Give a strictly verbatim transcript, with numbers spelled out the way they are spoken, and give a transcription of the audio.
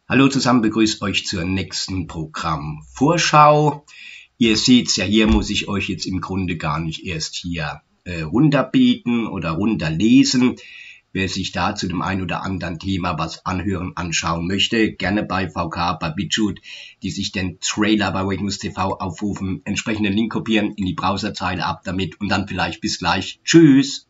Hallo zusammen, begrüßt euch zur nächsten Programmvorschau. Ihr seht's ja, hier muss ich euch jetzt im Grunde gar nicht erst hier äh, runterbeten oder runterlesen. Wer sich da zu dem ein oder anderen Thema was anhören, anschauen möchte, gerne bei V K, bei BitChute, die sich den Trailer bei Wakemus T V aufrufen, entsprechenden Link kopieren, in die Browserzeile ab damit und dann vielleicht bis gleich. Tschüss!